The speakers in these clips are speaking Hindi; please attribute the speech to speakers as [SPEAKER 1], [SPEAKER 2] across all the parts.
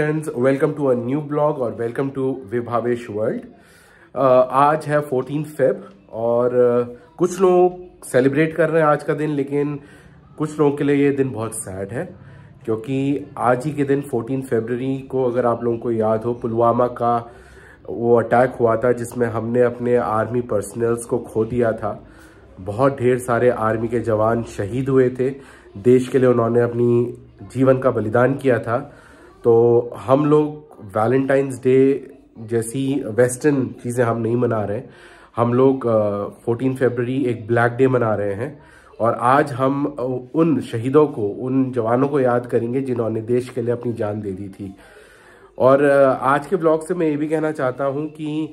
[SPEAKER 1] Friends, welcome to a new blog और वेलकम टू विभावेश वर्ल्ड। आज है 14 फेब और कुछ लोग सेलिब्रेट कर रहे हैं आज का दिन, लेकिन कुछ लोगों के लिए ये दिन बहुत सैड है क्योंकि आज ही के दिन 14 फरवरी को, अगर आप लोगों को याद हो, पुलवामा का वो अटैक हुआ था जिसमें हमने अपने आर्मी पर्सनल्स को खो दिया था। बहुत ढेर सारे आर्मी के जवान शहीद हुए थे, देश के लिए उन्होंने अपनी जीवन का बलिदान किया था। तो हम लोग वैलेंटाइंस डे जैसी वेस्टर्न चीज़ें हम नहीं मना रहे, हम लोग 14 फरवरी एक ब्लैक डे मना रहे हैं और आज हम उन शहीदों को, उन जवानों को याद करेंगे जिन्होंने देश के लिए अपनी जान दे दी थी। और आज के ब्लॉग से मैं ये भी कहना चाहता हूँ कि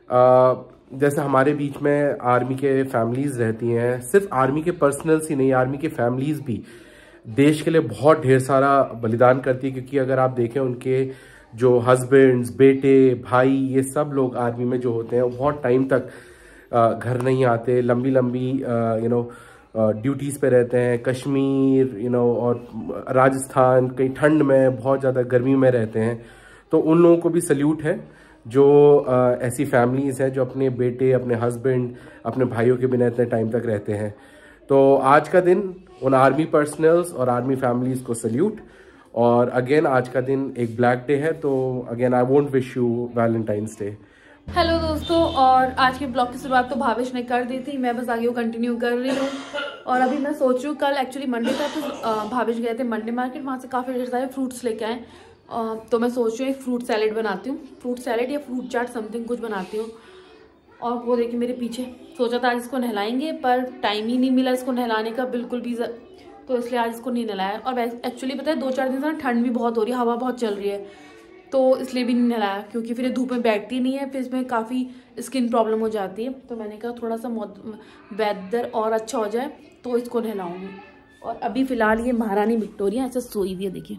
[SPEAKER 1] जैसे हमारे बीच में आर्मी के फैमिलीज़ रहती हैं, सिर्फ आर्मी के पर्सनल्स ही नहीं, आर्मी के फैमिलीज़ भी देश के लिए बहुत ढेर सारा बलिदान करती है। क्योंकि अगर आप देखें, उनके जो हस्बैंड्स, बेटे, भाई, ये सब लोग आर्मी में जो होते हैं वो बहुत टाइम तक घर नहीं आते, लंबी लंबी ड्यूटीज़ पे रहते हैं। कश्मीर और राजस्थान, कहीं ठंड में, बहुत ज़्यादा गर्मी में रहते हैं। तो उन लोगों को भी सल्यूट है जो ऐसी फैमिलीज़ हैं जो अपने बेटे, अपने हस्बैंड, अपने भाइयों के बिना इतने टाइम तक रहते हैं। तो आज का दिन उन आर्मी पर्सनल्स और आर्मी फैमिलीज़ को सल्यूट। और अगेन आज का दिन एक ब्लैक डे है, तो again I won't wish you Valentine's day.
[SPEAKER 2] Hello दोस्तों, और आज के ब्लॉग की शुरुआत तो भावेश ने कर दी थी, मैं बस आगे वो कंटिन्यू कर रही हूँ। और अभी मैं सोच रही हूँ, कल एक्चुअली मंडे था तो भावेश गए थे मंडे मार्केट, वहाँ से काफ़ी ढेर सारे फ्रूट्स लेके आए। तो मैं सोच रही हूँ एक फ्रूट सैलेड बनाती हूँ, फ्रूट सैलेड या फ्रूट चाट समथिंग कुछ बनाती हूँ। और वो देखिए मेरे पीछे, सोचा था आज इसको नहलाएंगे पर टाइम ही नहीं मिला इसको नहलाने का बिल्कुल भी, तो इसलिए आज इसको नहीं नहलाया। और एक्चुअली पता है 2-4 दिन से ठंड भी बहुत हो रही है, हवा बहुत चल रही है, तो इसलिए भी नहीं नहलाया क्योंकि फिर ये धूप में बैठती नहीं है, फिर इसमें काफ़ी स्किन प्रॉब्लम हो जाती है। तो मैंने कहा थोड़ा सा वेदर और अच्छा हो जाए तो इसको नहलाऊंगी। और अभी फ़िलहाल ये महारानी विक्टोरिया ऐसे सोई हुई है, देखिए।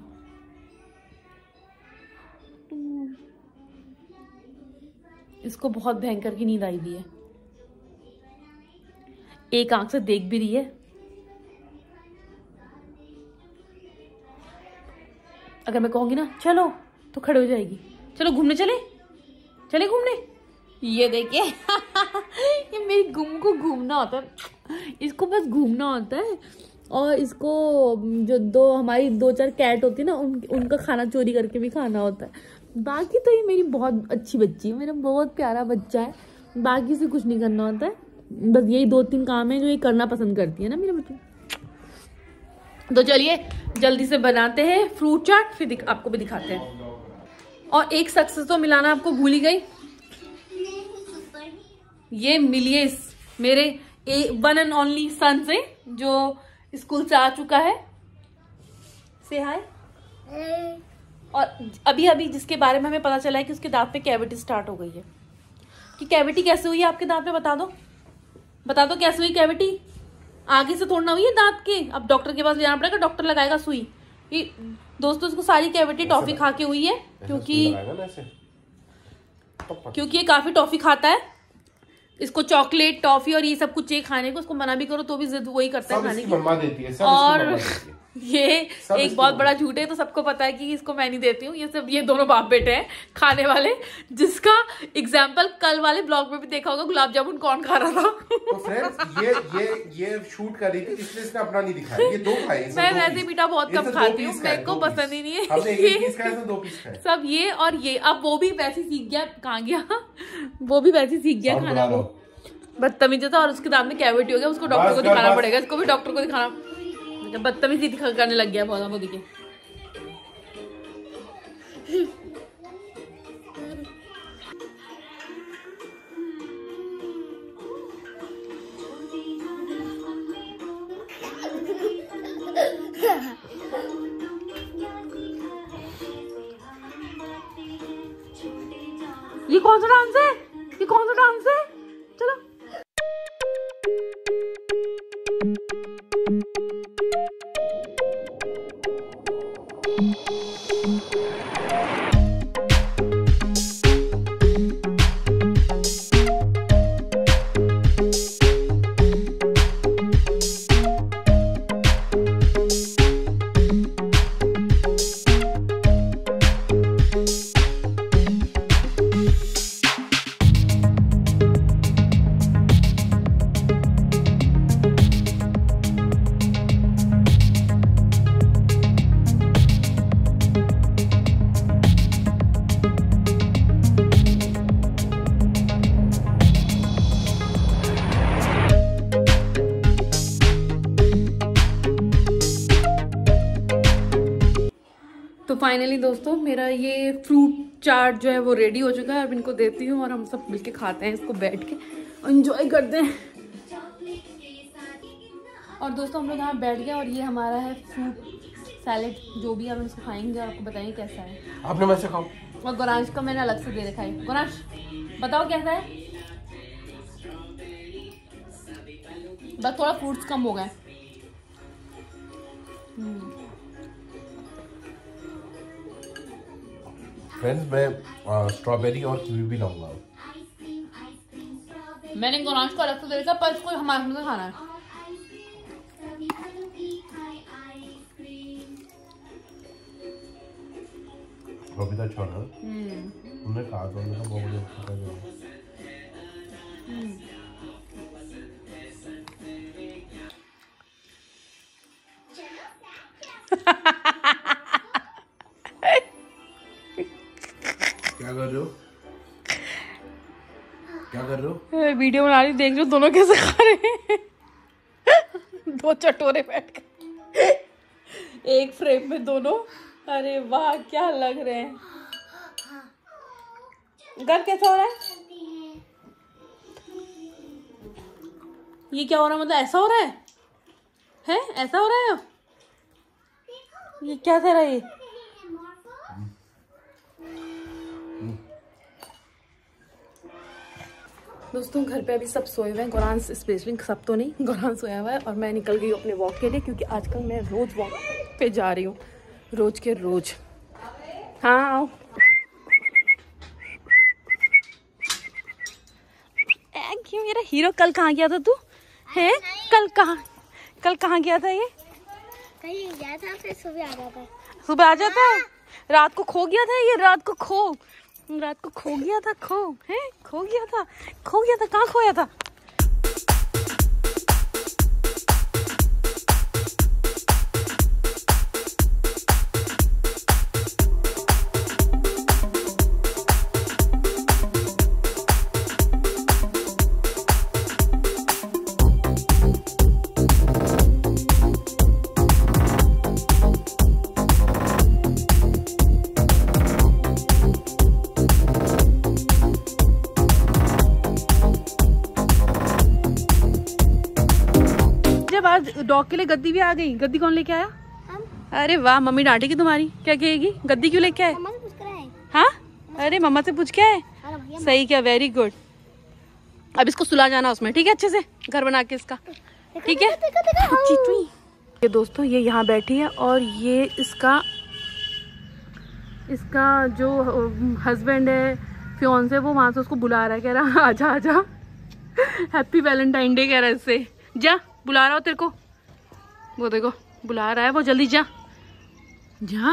[SPEAKER 2] इसको बहुत भयंकर की नींद आई हुई है, एक आंख से देख भी रही है। अगर मैं कहूंगी ना चलो तो खड़े हो जाएगी, चलो घूमने चले घूमने। ये देखिए ये मेरी गुम को घूमना होता है, इसको बस घूमना होता है। और इसको जो हमारी 2-4 कैट होती है ना, उनका खाना चोरी करके भी खाना होता है। बाकी तो ये मेरी बहुत अच्छी बच्ची है, मेरा बहुत प्यारा बच्चा है, बाकी से कुछ नहीं करना होता है। बस यही 2-3 काम है जो ये करना पसंद करती है ना मेरे बच्चे। तो चलिए जल्दी से बनाते हैं फ्रूट चाट, फिर आपको भी दिखाते हैं। और एक सक्सेस तो मिलाना आपको भूल ही गई, ये मिलिए मेरे वन एंड ओनली सन से जो स्कूल से आ चुका है। से हाय। और अभी जिसके बारे में हमें पता चला है कि उसके दांत पे कैविटी स्टार्ट हो गई है। कि कैविटी कैसे हुई है आपके दांत में, बता दो कैसे हुई कैविटी। आगे से तोड़ना हुई है दांत के, अब डॉक्टर के पास ले जाना पड़ेगा, डॉक्टर लगाएगा सुई। ये दोस्तों इसको सारी कैविटी टॉफी खा के हुई है क्योंकि ये काफी टॉफी खाता है। इसको चॉकलेट, टॉफी और ये सब कुछ चाहिए खाने को, उसको मना भी करो तो भी जिद वही करता है खाने की। और ये एक बहुत बड़ा झूठ है, तो सबको पता है कि इसको मैं नहीं देती हूँ। ये दोनों बाप बेटे हैं खाने वाले, जिसका एग्जाम्पल कल वाले ब्लॉग में भी देखा होगा, गुलाब जामुन कौन खा रहा था।
[SPEAKER 1] तो फ्रेंड्स ये शूट कर रही थी, इसलिए इसने अपना नहीं दिखाया, ये 2 खाए।
[SPEAKER 2] मैं वैसे मीठा बहुत कम खाती हूँ, मेरे को पसंद ही नहीं है।
[SPEAKER 1] हमने 1 पीस खाया, 2 पीस खाए सब
[SPEAKER 2] ये और ये। अब वो भी वैसे सीख गया, कहाँ गया वो भी वैसे सीख गया खाना, वो बदतमीज था। और उसके दांत में कैविटी हो गया, उसको डॉक्टर को दिखाना पड़ेगा, इसको भी डॉक्टर को दिखाना। बदतमीजी करने लग गया बहुत, वो देखिए। ये कौन सा डांस है, चलो। तो फाइनली दोस्तों मेरा ये फ्रूट चाट जो है वो रेडी हो चुका है। अब इनको देती हूँ और हम सब मिलके खाते हैं इसको बैठ के, एंजॉय करते हैं। और दोस्तों हम लोग यहाँ बैठ गए और ये हमारा है फ्रूट सैलेड, जो भी हम इसको खाएंगे और आपको बताएंगे कैसा है।
[SPEAKER 1] आपने वैसे खाओ।
[SPEAKER 2] और गोरांश का मैंने अलग से दे रखा है। गोरांश बताओ कैसा है? बस थोड़ा फ्रूट्स कम हो गए।
[SPEAKER 1] फ्रेंड्स मैं स्ट्रॉबेरी और कीवी भी लाऊंगा।
[SPEAKER 2] मैंने गोरांश को अलग से दे रखा, पर इसको हमारे में खाना है।
[SPEAKER 1] अभी तो अच्छा है। उन्हें कहा तो उन्हें बहुत बढ़िया अच्छा लगा। क्या कर रहे हो? क्या कर रहे हो?
[SPEAKER 2] वीडियो बना रही, देख रहे हो दोनों कैसे खा रहे हैं। दो चटोरे बैठ कर एक फ्रेम में दोनों। अरे वाह क्या लग रहे हैं। घर कैसा हो रहा है? ये क्या हो रहा है? मतलब ऐसा हो रहा है? हैं? ऐसा हो रहा है? ये क्या कर रहा है ये? दोस्तों घर पे अभी सब सोए हुए हैं, गोरांश स्पेशली, सब तो नहीं, गोरांश सोया हुआ है और मैं निकल गई हूँ अपने वॉक के लिए, क्योंकि आजकल मैं रोज वॉक पे जा रही हूँ, रोज के रोज। हाँ आओ। क्यों मेरा हीरो? कल कहाँ गया था तू? है कल कहाँ गया था? ये
[SPEAKER 3] कहीं गया था, फिर सुबह आ जाता।
[SPEAKER 2] सुबह आ जाता है? रात को खो गया था ये, रात को खो गया था। खो गया था। कहाँ खोया था? आज डॉग के लिए गद्दी भी आ गई। गद्दी कौन लेके आया? हम। अरे वाह, मम्मी डांटेगी तुम्हारी। क्या कहेगी? गद्दी क्यों लेके आए?
[SPEAKER 3] मम्मा से पूछ कर आए।
[SPEAKER 2] हाँ अरे मम्मा से पूछ के आए। सही क्या, वेरी गुड। अब इसको सुला जाना उसमें, ठीक है? अच्छे से घर बना के इसका, ठीक है? ये दोस्तों ये यहाँ बैठी है और ये इसका जो हस्बैंड है, फियांसे, वो वहां से उसको बुला रहा है, कह रहा आजा आजा, हैप्पी वैलेंटाइन डे कह रहा है इससे। जा, बुला रहा हो तेरे को, वो देखो बुला रहा है वो, जल्दी जा जा।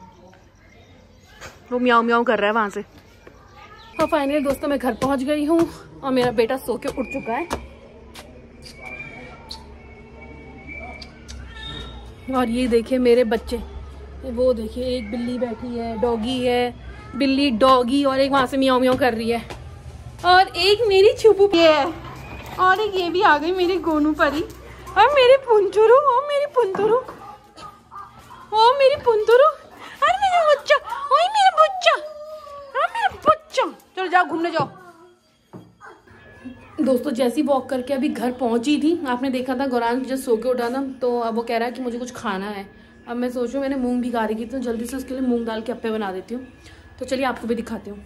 [SPEAKER 2] वो म्याऊं म्याऊं कर रहा है वहां से। तो फाइनली दोस्तों मैं घर पहुंच गई हूँ और मेरा बेटा सो के उठ चुका है। और ये देखिए मेरे बच्चे, वो देखिए एक बिल्ली बैठी है, डॉगी है, बिल्ली डॉगी, और एक वहां से म्याऊं म्याऊं कर रही है, और एक मेरी छुपू ये है, और एक ये भी आ गई मेरी गोनू परी, और मेरे पुंतुरु, ओ मेरी पुंतुरु, ओ मेरी पुंतुरु, अरे मेरा बच्चा, ओए मेरा बच्चा, हाँ मेरा बच्चा। चलो जाओ घूमने जाओ। दोस्तों जैसी वॉक करके अभी घर पहुंची थी, आपने देखा था गोरांश जब सो के उठा था, तो अब वो कह रहा है कि मुझे कुछ खाना है। अब मैं सोचूं, मैंने मूंग भिगा रही थी, तो जल्दी से उसके लिए मूंग दाल के अप्पे बना देती हूँ। तो चलिए आपको भी दिखाती हूँ।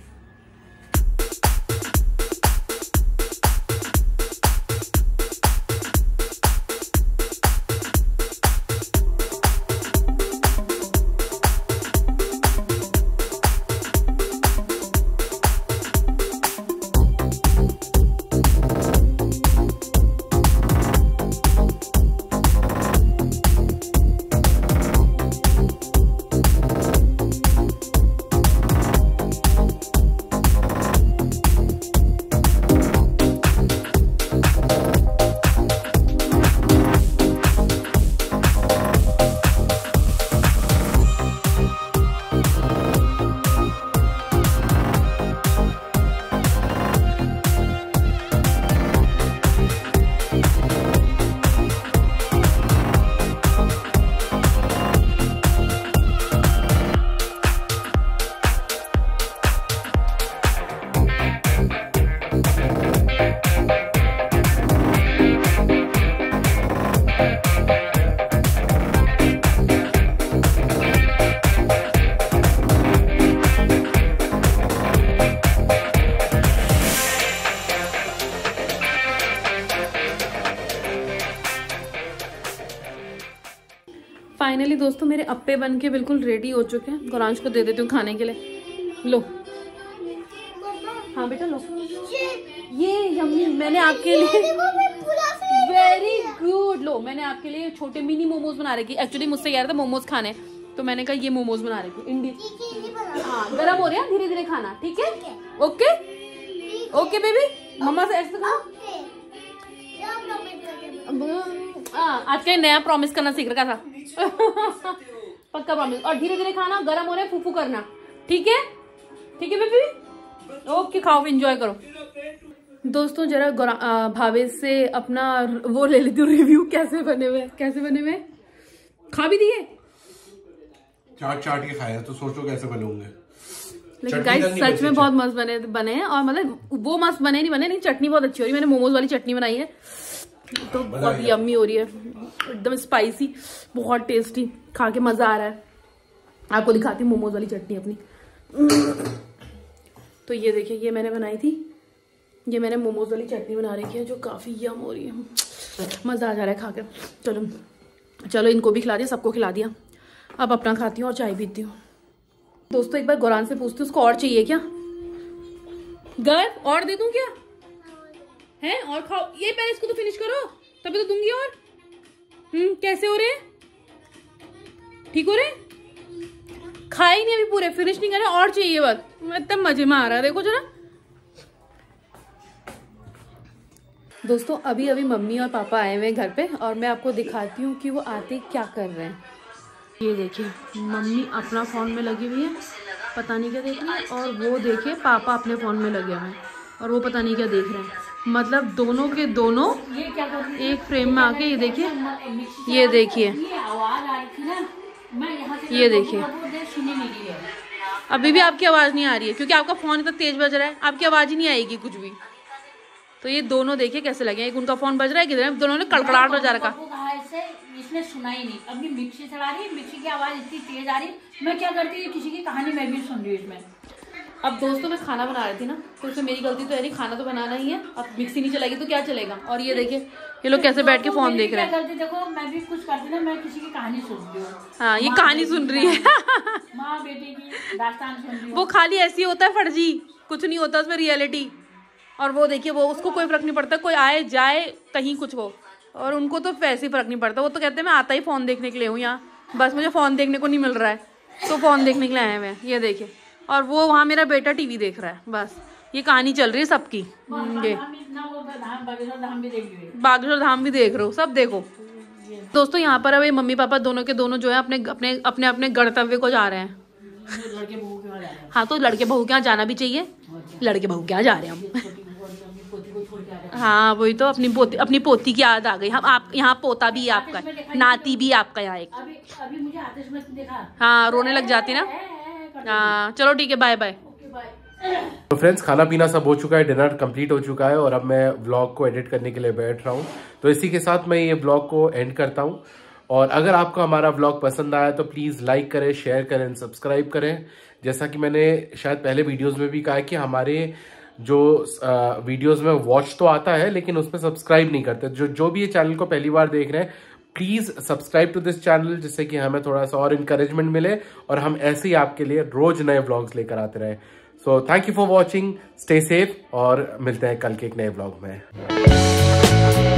[SPEAKER 2] फाइनली दोस्तों मेरे अप्पे बन के बिल्कुल रेडी हो चुके हैं। गौरांश को दे देती हूँ खाने के लिए। लो, हाँ बेटा लो, ये यम्मी मैंने आपके लिए, वेरी गुड। लो, मैंने आपके लिए छोटे मिनी मोमोज बना रखी। एक्चुअली मुझसे कह रहा था मोमोज खाने, तो मैंने कहा ये मोमोज बना रखी इंडियन। हाँ, गरम हो रहे हैं, धीरे धीरे खाना, ठीक है? ओके ओके बेबी, मम्मा से ऐसे खाओ। आज का नया प्रॉमिस करना सीख रखा था। पक्का प्रॉमिस। और धीरे धीरे खाना, गरम हो रहे, फूफू करना, ठीक है? ठीक है बेबी, ओके, खाओ, एंजॉय करो। दोस्तों जरा भावेश से अपना वो ले लेती हूँ रिव्यू, कैसे बने हुए, कैसे बने हुए। खा भी दिए,
[SPEAKER 1] चाट के खाया, तो सोचो कैसे बने होंगे।
[SPEAKER 2] लेकिन गाइस सच में बहुत मस्त बने हैं। और मतलब वो मस्त नहीं, चटनी बहुत अच्छी हो रही है। मैंने मोमोज वाली चटनी बनाई है, तो बहुत यम्मी हो रही है, एकदम स्पाइसी, बहुत टेस्टी, खा के मजा आ रहा है। आपको दिखाती हूँ मोमोज वाली चटनी अपनी। तो ये देखिए, ये मैंने बनाई थी, ये मैंने मोमोज वाली चटनी बना रखी है, जो काफी यम हो रही है, मजा आ जा रहा है खा के। चलो इनको भी खिला दिया, सबको खिला दिया। अब अपना खाती हूँ और चाय पीती हूँ। दोस्तों एक बार गौरान से पूछती हूँ, उसको और चाहिए क्या? और दे दूं क्या? है और खाओ, ये पहले इसको तो फिनिश करो, तभी तो दूंगी। और कैसे हो रहे? ठीक हो रहे? खाए नहीं अभी पूरे, फिनिश नहीं करे, और चाहिए बस। एकदम मजे में आ रहा है, देखो जरा। दोस्तों अभी मम्मी और पापा आए हुए हैं घर पे, और मैं आपको दिखाती हूँ कि वो आते क्या कर रहे हैं। ये देखिए, मम्मी अपना फोन में लगी हुई है, पता नहीं क्या देख रही है, और वो देखिए पापा अपने फोन में लगे हुए हैं, और वो पता नहीं क्या देख रहे हैं। मतलब दोनों के दोनों एक फ्रेम में आके, ये देखिए, ये देखिए, ये देखिए, अभी भी आपकी आवाज नहीं आ रही है, क्योंकि आपका फोन इतना तेज बज रहा है, आपकी आवाज ही नहीं आएगी कुछ भी। तो ये दोनों देखिए कैसे लगे, एक उनका फोन बज रहा है, किधर दोनों ने कड़कड़ाहट बजा रखा।
[SPEAKER 4] इसने सुना ही नहीं। अभी मिक्सी चला रही है, मिक्सी की आवाज इतनी तेज आ रही है, मैं क्या करती हूँ, किसी की कहानी मैं भी सुन रही हूँ इसमें।
[SPEAKER 2] अब दोस्तों मैं खाना बना रही थी ना, तो उसमें मेरी गलती तो है नहीं, खाना तो बनाना ही है। अब मिक्सी नहीं चलेगी तो क्या चलेगा। और ये देखिए, ये लोग कैसे बैठ के फोन देख रहे हैं।
[SPEAKER 4] गलती देखो, मैं भी कुछ करती ना, मैं किसी की कहानी सुन रही हूँ।
[SPEAKER 2] हाँ, ये कहानी सुन रही है,
[SPEAKER 4] माँ बेटी की दास्तान सुन रही हूँ।
[SPEAKER 2] वो खाली ऐसी होता है फर्जी, कुछ नहीं होता उसमें रियलिटी। और वो देखिए, वो उसको कोई फर्क नहीं पड़ता, कोई आए जाए कहीं कुछ हो, और उनको तो वैसे ही फर्क नहीं पड़ता। वो तो कहते हैं मैं आता ही फोन देखने के लिए हूँ यहाँ, बस मुझे फोन देखने को नहीं मिल रहा है, तो फोन देखने के लिए आए हुए हैं। ये देखिए, और वो वहाँ मेरा बेटा टीवी देख रहा है, बस ये कहानी चल रही है सबकी। ये बागेश्वर धाम भी देख रहे हो, सब देखो। दोस्तों यहाँ पर अब मम्मी पापा दोनों के दोनों जो है अपने गणतव्य को जा रहे हैं। हाँ, तो लड़के बहू के यहाँ जाना भी चाहिए, लड़के बहू के यहाँ जा रहे हैं हम। हाँ वही तो, अपनी पोती की याद आ गई। हम आप यहाँ पोता भी आपका, नाती भी आपका यहाँ एक।
[SPEAKER 4] अभी मुझे आतिश में देखा,
[SPEAKER 2] हाँ रोने लग जाती ना। हाँ चलो ठीक है, बाय बाय।
[SPEAKER 1] तो फ्रेंड्स, खाना पीना सब हो चुका है, डिनर कंप्लीट हो चुका है, और अब मैं व्लॉग को एडिट करने के लिए बैठ रहा हूँ। तो इसी के साथ मैं ये व्लॉग को एंड करता हूँ। और अगर आपको हमारा व्लॉग पसंद आया तो प्लीज़ लाइक करें, शेयर करें, सब्सक्राइब करें। जैसा कि मैंने शायद पहले वीडियोस में भी कहा है कि हमारे जो वीडियोस में वॉच तो आता है, लेकिन उसमें सब्सक्राइब नहीं करते। जो भी ये चैनल को पहली बार देख रहे हैं, please subscribe to this channel, जिससे कि हमें थोड़ा सा और इंकरेजमेंट मिले और हम ऐसे ही आपके लिए रोज नए व्लॉग्स लेकर आते रहें। So thank you for watching, stay safe, और मिलते हैं कल के एक नए व्लॉग में।